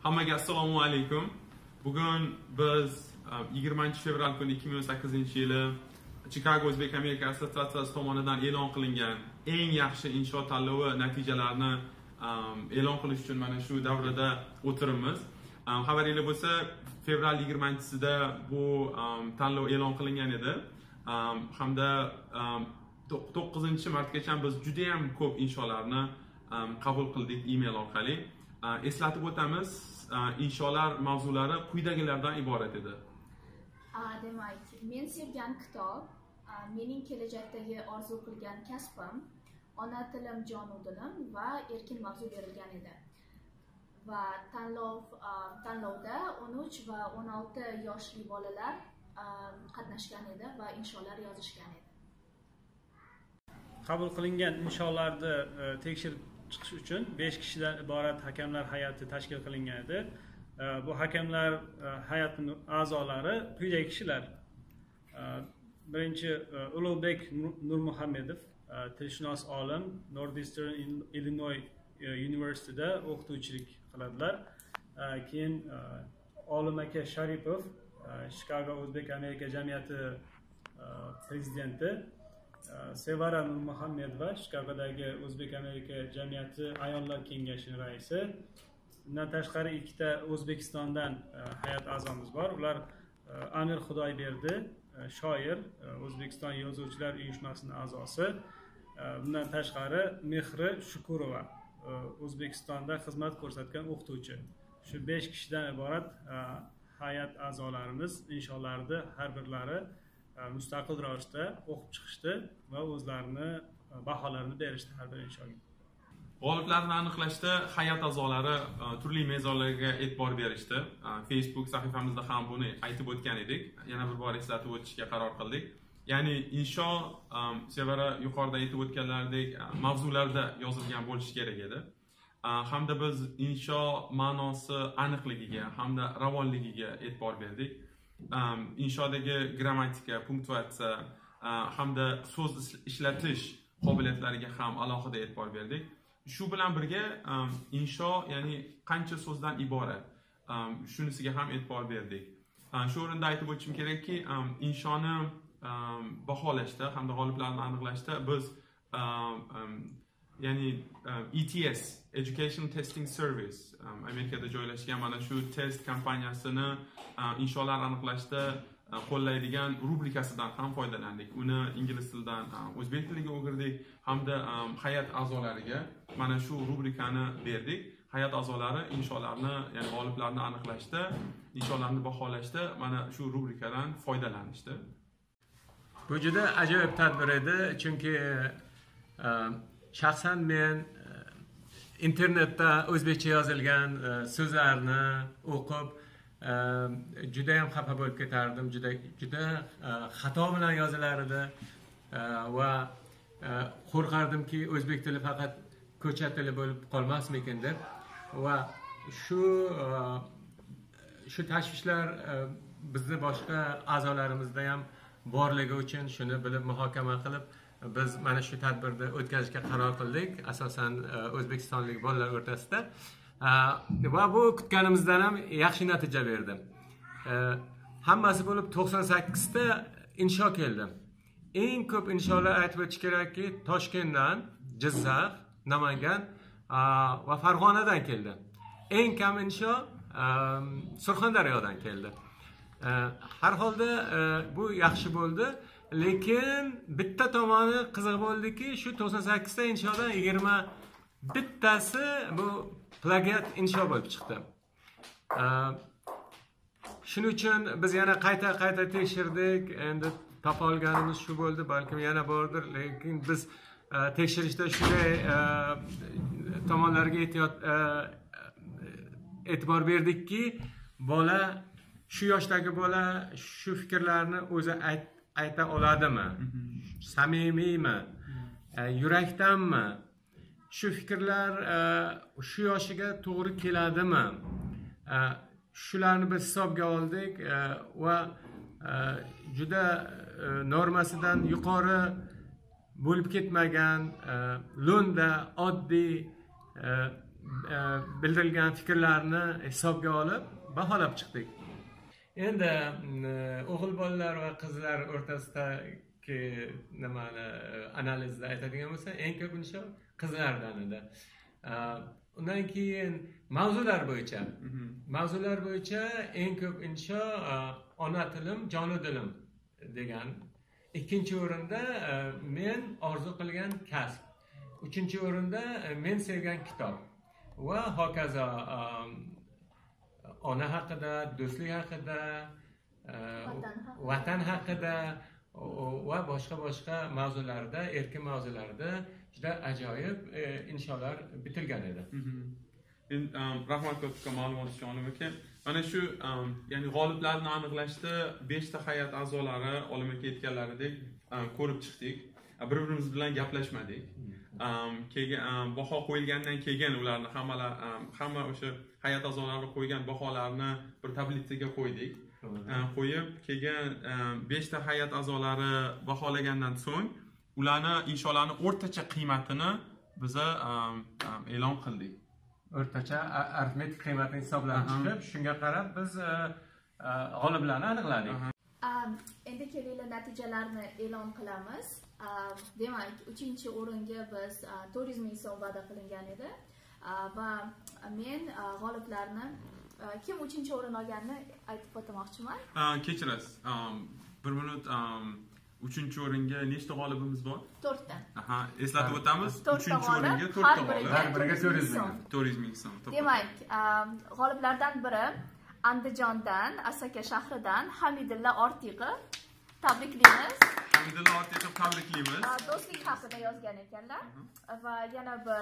Hammaga assalomu alaykum. Bugun biz 20-fevral kuni 2018-yili Chicago O'zbek Amerika assotsiatsiyasi tomonidan e'lon qilingan eng yaxshi insho tanlovi natijalarini e'lon qilish uchun mana shu davrada o'tiribmiz. Xabaringlar bo'lsa, fevral 20-sida bu tanlov e'lon qilingan edi. Hamda 9-martgacha biz juda ham ko'p insholarni qabul qildik email orqali. Eslatib o'tamiz, insholar mavzulari quyidagilardan iborat edi. Demak, men sevgan kitob, mening kelajakdagi orzu qilgan kasbim, ona tilim, jon u dilim va erkin mavzu berilgan edi. Va tanlovda 13 va 16 yoshli bolalar qatnashgan edi va insholar yozishgan edi. Qabul qilingan insholarni tekshirib chiqish uchun 5 kishidan iborat hakamlar hay'ati tashkil qilingan edi. Bu hakamlar hay'atining a'zolari quyidagi kishilar. Birinchi Ulug'bek Nurmuhammedov, tilshunos olim, Northeastern Illinois University'da o'qituvchilik qiladilar. Keyin Olim aka Sharipov, Chicago O'zbek Amerika jamiyati prezidenti, Sevara Nurmuhammedova, Chicagodagi O'zbek Amerika jamiyati ayollar kengashining raisi. Bundan tashqari ikkita O'zbekistondan hay'at a'zomiz bor. Ular Amir Xudoyberdi, shoir, O'zbekiston yozuvchilar uyushmasining a'zosi. Bundan tashqari Mehri Shukurova, O'zbekistonda xizmat ko'rsatgan o'qituvchi. Shu 5 kishidan iborat hay'at a'zolarimiz insholarni har birlari mustaqil ravishda o'qib chiqishdi va o'zlarini baholarini berishdi har bir inshoga. G'oliblarni aniqlashda hay'at a'zolari turli mezonlarga e'tibor berishdi. Facebook sahifamizda ham buni aytib o'tgan edik. Yana bir bor eslatib o'tishga qaror qildik. Ya'ni insho Sevara yuqorida aytib o'tganlaridek mavzularda yozilgan bo'lishi kerak edi. Hamda biz insho ma'nosi aniqligiga hamda ravonligiga e'tibor berdik. Inshodagi grammatika, punktuatsiya hamda so'z ishlatish qobiliyatlariga ham alohida e'tibor berdik. Shu bilan birga insho, ya'ni qancha so'zdan iborat, shunisiga ham e'tibor berdik. Shu o'rinda aytib o'tishim kerakki, inshoni baholashda hamda g'oliblarni aniqlashda biz ya'ni ETS, Education Testing Service, Amerikada joylashgan mana shu test kompaniyasini insholar aniqlashda qo'llaydigan rubrikasidan ham foydalandik. Uni ingliz tilidan o'zbek tiliga o'girdik hamda hay'at a'zolariga mana shu rubrikani berdik. Hay'at a'zolari insholarni, ya'ni g'oliblarni aniqlashda, insholarni baholashda mana shu rubrikadan foydalanishdi. Bu juda ajoyib tadbir edi, chunki shaxsan men internetda o'zbekcha yozilgan so'zlarni o'qib juda ham xafa bo'lib ketardim. Juda xato bilan yozilar edi va qo'rqardimki o'zbek tili faqat ko'cha tili bo'lib qolmasmikin deb. Va shu tashvishlar bizni boshqa a'zolarimizda ham borligi uchun shuni bilib muhokama qilib biz mana shu tadbirni o'tkazishga qaror qildik, asosan o'zbekistonlik bolalar o'rtasida. Va bu kutganimizdan ham yaxshi natija berdi. Hammasi bo'lib 98 ta insho keldi. Eng ko'p insholar aytib o'tish kerakki, Toshkentdan, Jizzax, Namangan va Farg'onadan keldi. Eng kam insho Surxondaryodan keldi. Har holda bu yaxshi bo'ldi, lekin bitta tomoni qiziq bo'ldiki, shu 98 ta inshodan 21 tasi bu plagiat insho bo'lib chiqdi. Shuning uchun biz yana qayta tekshirdik. Endi topa olganimiz shu bo'ldi, balkim yana bordir, lekin biz tekshirishda shunday tomonlarga e'tibor berdikki, bola, shu yoshdagi bola shu fikrlarni o'zi ayta oladimi? Samimiymi? Yurakdanmi? Shu fikrlar shu yoshiga to'g'ri keladimi? Shularni biz hisobga oldik va juda normasidan yuqori bo'lib ketmagan, lo'nda, oddiy bildirilgan fikrlarni hisobga olib baholab chiqdik. Endi o'g'il bolalar va qizlar o'rtasidagi nimani analizda aytadigan bo'lsa, eng ko'p insho qizlardan edi. Undan keyin mavzular bo'yicha eng ko'p insho ona tilim, jonu dilim degan. Ikkinchi o'rinda men orzu qilgan kasb. Uchinchi o'rinda men sevgan kitob va hokazo. Ona haqida, do'stlik haqida, vatan haqida va boshqa mavzularda, erkin mavzularda juda ajoyib insholar bitilgan edi. Rahmat ko'pga ma'lumot uchun Olim aka. Mana shu ya'ni g'oliblarni aniqlashda 5 ta hay'at a'zolari Olim aka aytganlaridek ko'rib chiqdik. Bir-birimiz bilan gaplashmadik. Keyin baho qo'yilgandan keyin ularni hamma o'sha hay'at a'zolari qo'ygan baholarni bir tablitsaga qo'ydik. Qo'yib, keyin 5 ta hay'at a'zolari baholagandan so'ng ularni insholarni o'rtacha qiymatini biz e'lon qildik. O'rtacha arifmetik qiymatini hisoblab chiqib, shunga qarab biz g'oliblarni aniqladik. Endi kelinglar natijalarni e'lon qilamiz. Demak, 3-o'ringa biz 400 ming so'm va'da qilingan edi va men g'oliblarni kim 3-o'rin olganini aytib o'tmoqchiman. Kechirasiz. 1 minut 3-o'ringa nechta g'olibimiz bor? 4 ta. Eslatib o'tamiz. 3-o'ringa 4 ta g'olib. Har biriga 400 ming so'm. Demak, g'oliblardan biri Andijondan, Asaka shahridan Hamidilla Ortiqov. Tabriklaymiz. Hamidilla Ortiqov tabriklaymiz. Do'stlik haqida yozgan ekanlar va yana bir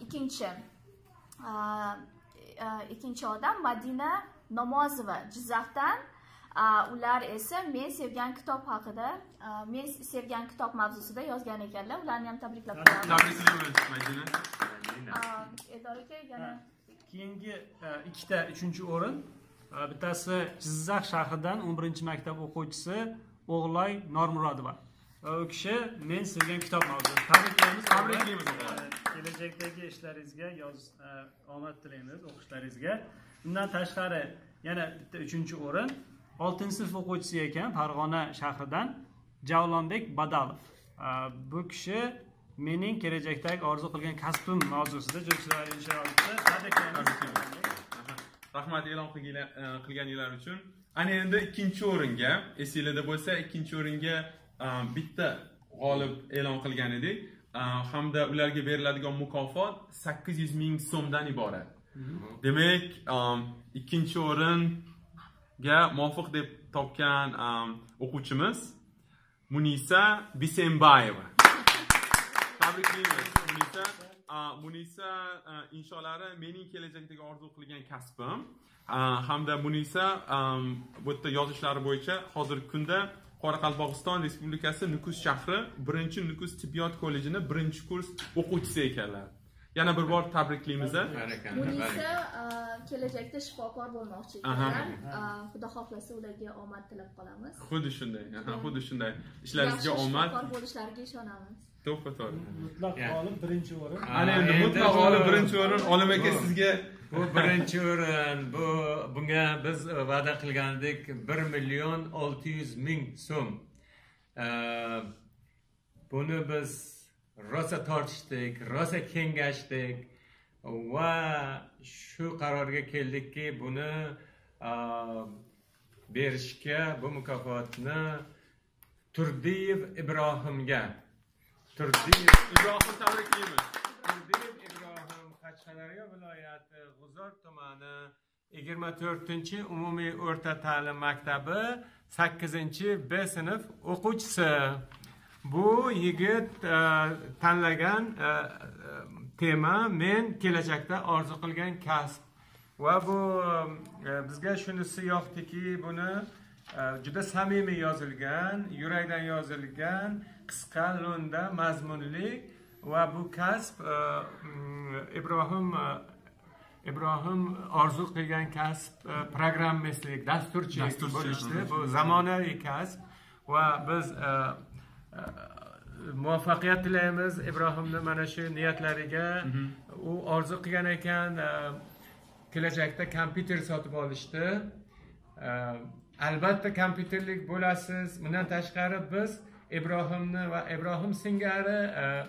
ikkinchi odam Madina Namozova Jizzaxdan. Ular esa men sevgan kitob haqida, men sevgan kitob mavzusida yozgan ekanlar. Ularni ham tabriklab qo'yamiz. Tabriklaymiz Madina. Edoraga yana keyingi 3-o'rin bittasi Jizzax shahridan 11-maktab o'quvchisi O'g'loy Normurodova. U kishi men sevgan kitob mavzusi. Tabriklaymiz. Kelajakdagi ishlaringizga omad tilaymiz, o'qishlaringizga. Bundan tashqari yana bitta 3-o'rin 6-sinf o'quvchisi ekan, Farg'ona shahridan Javlonbek Badalov. Bu kishi mening kelajakdagi orzu qilgan kasbim mavzusida juda inshoollah tabriklaymiz. Rahmat e'lon qilganinglar uchun. Ana endi 2-o'ringa, esingizda bo'lsa, 2-o'ringa bitta g'olib e'lon qilgan edik. Hamda ularga beriladigan mukofot 800 ming so'mdan iborat. Demak, 2-o'ringa muvofiq deb topgan o'quvchimiz Munisa Bisembayeva. Tabriklaymiz Munisa. Munisa insholari mening kelajakdagi orzu qilgan kasbim. Hamda Munisa bu yerda yozishlari bo'yicha hozirgi kunda Qoraqalpog'iston Respublikasi Nukus shahri 1-Nukus tibbiyot kollejini 1-kurs o'quvchisi ekanlar. Yana bir bor tabriklaymiz. Munisa kelajakda shifokor bo'lmoqchi ekanlar. Xudo xohlasa ularga omad tilab qolamiz. Xuddi shunday. Ishlaringizga omad. Shifokor bo'lishlariga ishonamiz. To'g'ri. Mutlaq g'olib 1-o'rin. Ana endi mutlaq g'olib 1-o'rin. Olim aka sizga bu 1-o'rin. Bunga biz va'da qilgandik 1,600,000 so'm. Buni biz rosa tortishdik, rosa kengashdik va shu qarorga keldikki, buni berishga, bu mukofotni Turdiyev Ibrohimga tabriklaymiz. Turdiyev Ibrohim Qashqadaryo viloyati G'uzor tumani 24-umumiy o'rta ta'lim maktabi 8-B sinf o'quvchisi. Bu yigit tanlagan tema men kelajakda orzu qilgan kasb va bu bizga shunisi yoqdiki, buni juda samimiy yozilgan, yurakdan yozilgan, qisqa, lo'nda, mazmunli va bu kasb Ibrohim orzu qilgan kasb programmistlik, dasturchilik bo'lishdi. Bu zamonaviy kasb va biz muvaffaqiyat tilaymiz Ibrohimni mana shu niyatlariga. U orzu qilgan ekan kelajakda kompyuter sotib olishdi. Albatta kompyuterlik bo'lasiz. Bundan tashqari biz Ibrohimni va Ibrohim singari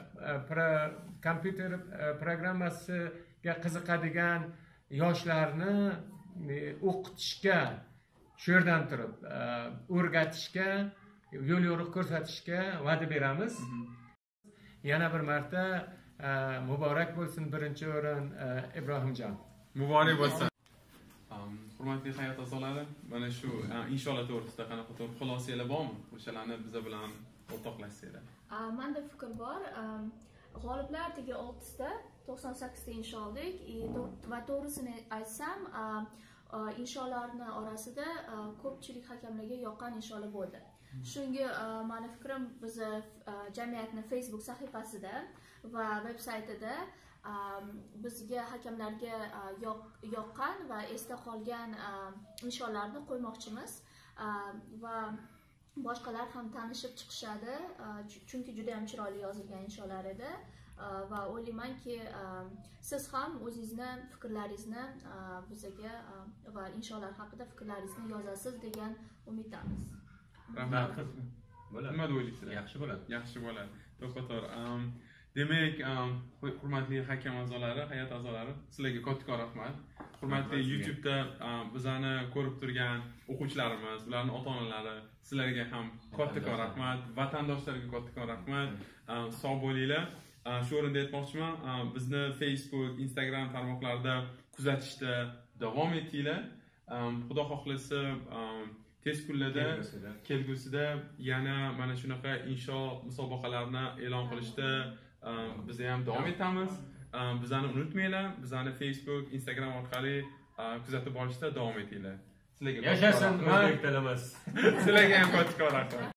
kompyuter programmasiga qiziqadigan yoshlarni o'qitishga, shu yerdan turib o'rgatishga, yo'l yo'riq ko'rsatishga va'da beramiz. Yana bir marta muborak bo'lsin birinchi o'rin Ibrohimjon. Muborak bo'lsin. Hurmatli hayot a'zolari, mana shu inshaalloh to'g'risida qanaqa to'g'ri xulosalar bormi? O'shalarni biz bilan o'rtoqlashsanglar. Menda fikr bor. G'oliblar tega 6 ta, 98 ta insho oldik va to'g'risini aytsam, insholarni orasida ko'pchilik hakamlarga yoqqan insholar bo'ldi. Shunga meni fikrim biz jamiyatning Facebook sahifasida va veb-saytida bizga hakamlarga yoqqan va esda qolgan insholarni qo'ymoqchimiz va boshqalar ham tanishib chiqishadi, chunki juda ham chiroyli yozilgan insholar edi va o'ylaymanki siz ham o'zingizni fikrlaringizni bizga va insholar haqida fikrlaringizni yozasiz degan umiddamiz. Rahmat. Nima o'ylaysizlar? Yaxshi bo'ladi. Yaxshi bo'ladi. To'xtator. Demak, hurmatli hakam a'zolari, hay'at a'zolari, sizlarga kattakon rahmat. Hurmatli YouTube'da bizani ko'rib turgan o'quvchilarimiz, ularning ota-onalari, sizlarga ham kattakon rahmat, vatandoshlarga kattakon rahmat. Sog' bo'linglar. Shu o'rinda aytmoqchiman, bizni Facebook, Instagram tarmoqlarida kuzatishda davom etinglar. Xudo xohlasa, tez kunlarda kelgusida yana mana shunaqa insho musobaqalarini e'lon qilishda biz ham davom etamiz. Bizani unutmanglar, bizani Facebook, Instagram orqali kuzatib olishda davom etinglar. Sizlarga yashasin o'zbek tilimiz. Sizlarga ham kattakon rahmat.